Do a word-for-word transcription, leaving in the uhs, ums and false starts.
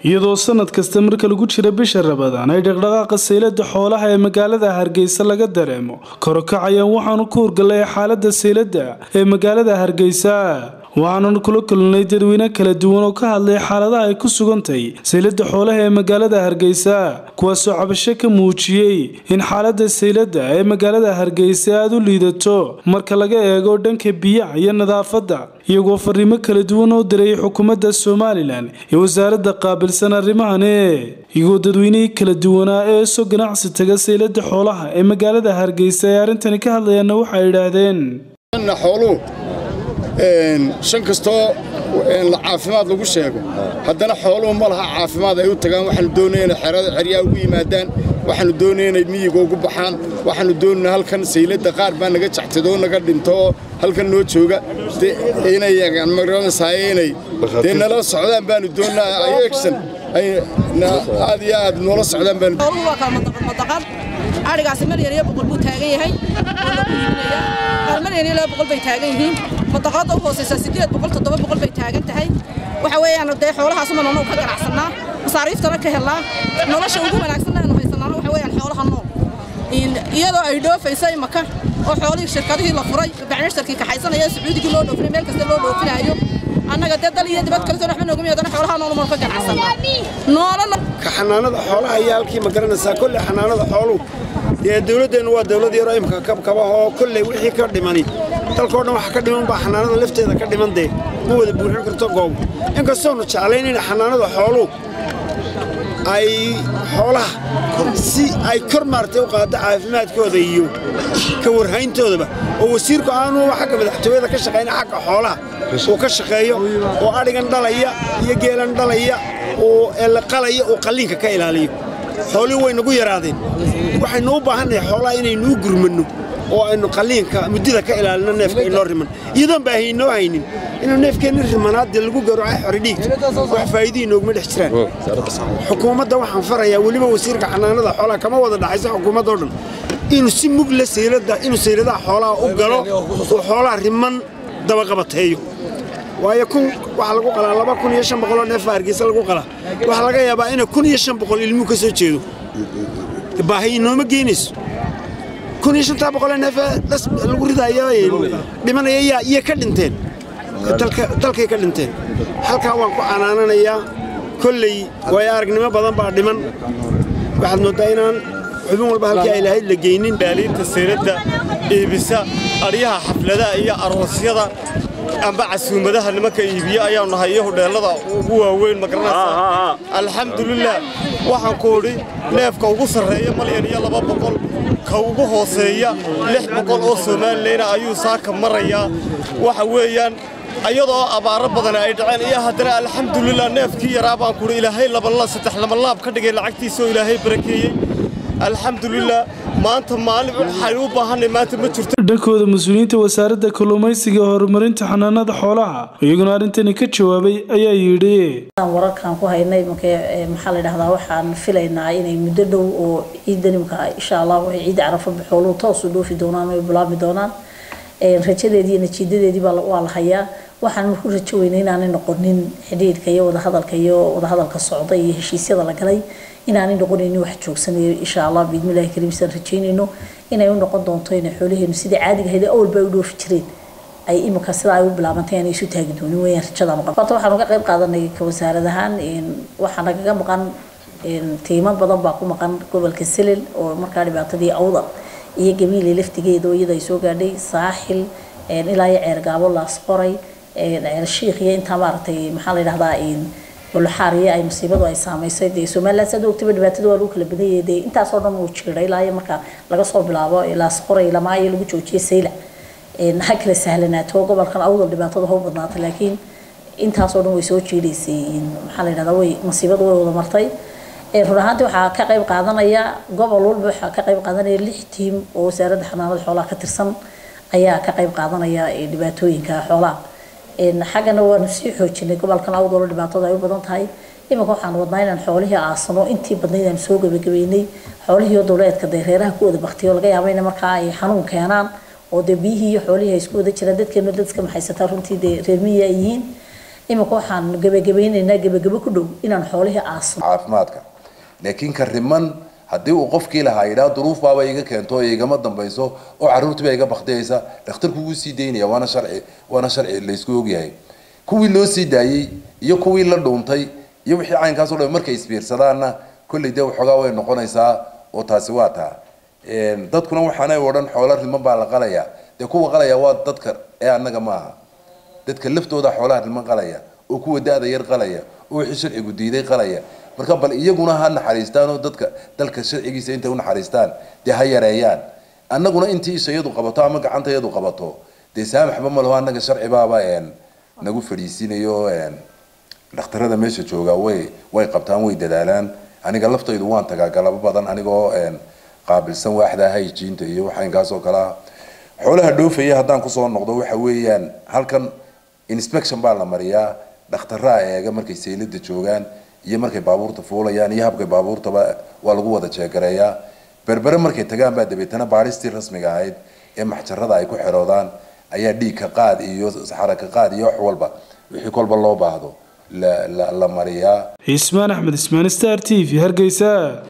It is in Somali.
iyadoo sanad kasta marka lagu jiro bisha Ramadaan ay dhaqdhaqaaqa saylada xoolaha ee magaalada Hargeysa laga dareemo korokacayaan waxaanu ku horgalay xaaladda saylada ee magaalada Hargeysa waxaanu kula kulnay dadweyne kala duwan oo ka hadlay xaaladaha ay ku sugantay saylada xoolaha ee magaalada Hargeysa kuwaas oo cabasho ka muujiyay in xaaladda saylada ee magaalada Hargeysa aad u liidato marka laga eego dhanka biyaha iyo nadaafadda iyagoo fariimo kala duwan oo diray xukuumadda Soomaaliland iyo wasaaradda qaabilsan arrimahan iyagoo dadweyne kala duwan ee soo ganacsi taga saylada xoolaha ee magaalada Hargeysa ay arintani ka hadlayaan waxa ay yiraahdeen xooluhu een shan kasto een caafimaad lagu sheego haddana xooluhu ma laha caafimaad ay u tagaan waxaan doonaynaa xerada xiriyaa ugu yimaadaan waxaan doonaynaa miyiga ugu baxaan waxaan doonaynaa halkan saylada qaar baa naga jactado naga dhinto halkan noo jooga inay yagaan marada saayeenay deena la socdaan baan doonaynaa ay action ay aad iyo aad noola socdaan baan xooluhu waa kala madaqad arigaas mar yar boqol buu taagan yahay mar yar ilaa boqol bay taagan yihiin madaqada oo hooseysa sideed boqol toddoba boqol bay taagan tahay waxa weeyaan day xoolahaas uma nool ka ganacsanaa masaariiftana ka helaa nolosha ugu wanaagsan ee haysanaa waxa weeyaan xoolaha nool in iyadoo ay dhoofayso maka oo xoolihii shirkadihii la furay bacnishtarkii ka haysanaya Sacuudiga loo dhoofay meel kasta loo dhoofinayo annaga dad iyo dibad kale soo waxba noogu miyaadana xoolaha nool ma ka ganacsanaa noolana ka xanaanada xoolaha ayaa halkii ma garanaysaa kulli xanaanada xooluhu ee dawladdeenu waa dawlad yar oo imka kabkaba oo kulli wixii ka dhimani dalkoo dhan waxa ka dhiman baa xanaanada lafteeda ka dhiman day ma wada buuxin karto goob inkastoo nu jeclayn in xanaanada xooluhu ay xoolaha si ay kor maartay u qaado caafimaadkooda iyo ka warhayntoodaba oo wasiirku aanu waxa ka madaxtooyada ka shaqeynaa xagga xoolaha oo ka shaqeeyo oo arigan dhalaya iyo geelan dhalaya oo la qalaya oo qalliinka ka ilaaliyo xooluhu way nagu yaraadeen waxaynu u baahannahay xoolaha inaynu u gurmano oo aynu qalliinka muddada ka ilaalino neefka inoo riman iyadoon baahiinoo haynin inuu neefkeenna rimanaad lagu garoocay xori dhiigta wax faa'iido inooguma dhex jiraan xukuumadda waxaan farayaa weliba wasiirka xanaanada xoolaha kama wada dhaxaysa xukuumadda oo dhan inuu si mug la saylada inuu sayladaha xoolaha u galo oo xoolaha riman dabaqabateeyo waayo kun waxa lagu qalaa laba kun iyo shan boqol oo neef Hargeysa lagu qalaa waxa laga yaabaa in kun iyo shan boqol ilmu ka soo jeedo baahiino ma geenayso kun iyo shan boqol neef lagu ridayo dhimanaya iyo ka dhinteen dalka dalkay ka dhinteen halka waan ku canaananayaa kullay way aragnimo badan baa dhiman waxaad moodaa inaan xubin walba halkii ay lahayd la geynin baaliinta saylada iibisa ariyaha xafladaha iyo aroosyada amba casuumadaha nimanka iibiyo ayaa nahay hodheelada ugu waaweyn magaranaysa alxamdulillah waxaan ku ori neefka ugu sareeya malyan iyo laba boqol ka ugu hooseeya lix boqol oo Soomaaliyeed ayuu saaka maraya waxa weeyaan ayadoo abaaro badan ay dhaceen iyo haddana alxamdulillah neefkii yaraa baan ku ori ilaahay laba la saddex laba laab ka dhigay lacagtiisa ilaahay barakeeyay alxamdulillah maanta maalin waxay u baahanay maanta ma jirto dhankooda mas'uuliyiinta wasaaradda kalluumaysiga horumarinta xanaanada xoolaha iyaguna arintani ka jawaabay ayaa yiri wararkan ku haynay maxaa la yiraahdaa waxaan filaynaa inay muddo dhow oo ciidanimka insha Allah waxay ciid Carafa xooluhu toos u dhoofi doonaan oo bilaabi doonaan ee rajadeedii natiijadeedii baa waa la hayaa waxaan ku rajo weynaa inaan noqonin xidhiidhka iyo wada hadalka iyo wada hadalka socda iyo heshiisyada la galay inaan noqonin wax joogsanayo insha Allah biidmilaahi kariim san rajaynayno inay u noqon doonto in xoolaheenu sida caadiga ahayd awal bay u dhoofi jireen ay imika sida ay u bilaabantay inay isu taagi doonaan weeyaan rajada ma qabto waxaan uga qayb qaadanay ka wasaaradahan in waxaan naga maqan in tiimo badan baa ku maqan gobolka Selil oo markaa dhibaatadii awdal iyo gamiile laftigeeda oo iyada ay soo gaadhay saaxil in ilaa ceergaabo la asqoray ee sheekh iyo inta maartay maxaa la yiraahdaa in walxaariye ay musiibadu ay saameysay ee Soomaaliland sida ogtiba dhibaatada waa lagu kala badanyahay intaas oo dhan uu jiray ilaa marka laga soo bilaabo ilaa asqoray ilaa maayo lagu joojiyay sayla in hakla sahlanaato gobolkan awdal dhibaatada hoo badnaatay laakiin intaas oo dhan way soo jiidaysay in maxaa la yiraahdaa way musiibadu way wada martay ee runaantii waxa ka qayb qaadanaya gobol walba waxa ka qayb qaadanaya lix team oo wasaaradda xanaanada xoolaha ka tirsan ayaa ka qayb qaadanaya ee dhibaatooyinka xoolaha in xagana waan sii xoojinay gobolkan awdal dhibaatada ay u badan tahay imika waxaan wadnaa inaan xoolihii aasano intii badnaydaan soo gabagabeynay xoolihii dawladka deereeraha ku wada baqtiyo laga yaabay in marka ay xanuun keenaan oo dabiyihii xoolihii isku wada jiraan dadkeenu dadka maxay sataa runtii reer miyiga yihiin imika waxaan gabagabaynaynaa gabagabo ku dhow inaan xoolihii aasno caafimaadka laakiin ka riman haddii uu qofkii lahaa yidhaa duruuf baaba iga keento igama dambayso oo carruurtii baa iga bakhtiyaysa dhakhtarku wuu sii daynaya waana sharci waana sharci la isku ogyahay kuwii loo sii daayey iyo kuwii la dhuuntay iyo wixii caynkaas oo dhan markay isbiirsadaanna kolley dee waxoogaa way noqonaysaa oo taasi waa taa dadkuna waxaanay odhan xoolo riman baa la qalaya dee kuwa qalaya waa dadka ee annaga maaha dadka laftooda xoolaha riman qalaya oo kuwa da-da yar qalaya oo wixii sharcigu diiday qalaya marka bal iyaguna ha naxariistaan oo dadka dalka sharcigiisa intay u naxariistaan dee ha yareeyaan annaguna intii ishayadu qabato ama gacantayadu qabato dee saamaxba ma laho annaga sharci baaba nagu fadhiisinayo dhakhtarada meesha jooga way way qabtaan way dadaalaan aniga laftaydu waan tagaa galabo badan anigoo qaabilsan waaxda hygiene iyo waxaankaas oo kala xoolaha dhoofaya haddaan kusoo noqdo waxa weeyaan halkan inspection baa la mariyaa dhakhtarraa eega markay seylada joogaan iyo markay baabuurta fuulayaan iyo habkay baabuurtaba waa lagu wada jeegareeyaa berbere markay tagaan baa dabeetana baaristii rasmiga ahayd ee maxjarada ay ku xeroodaan ayaa dhiig ka qaad iyo saxara ka qaad iyo wax walba wixii kolba loo baahdo la la mariyaa Ismaan Axmed Ismaan Star T V Hargeysa.